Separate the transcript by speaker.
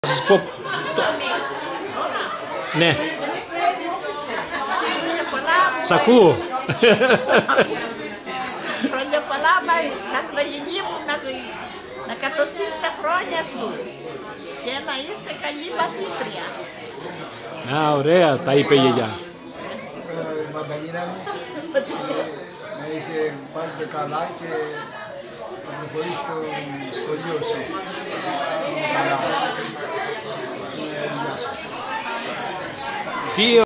Speaker 1: Θα σας πω... Ναι. Σ' ακούω.
Speaker 2: Χρόνια πολλά, να κλονινή μου, να κατοστείς τα χρόνια σου και να είσαι καλή μαθήτρια.
Speaker 1: Α, ωραία, τα είπε η γιαγιά.
Speaker 3: Μανταλίνα μου, να είσαι πάντα καλά και να προχωρήσεις στο σχολείο σου. Καλά. Γεια σου.
Speaker 1: Τι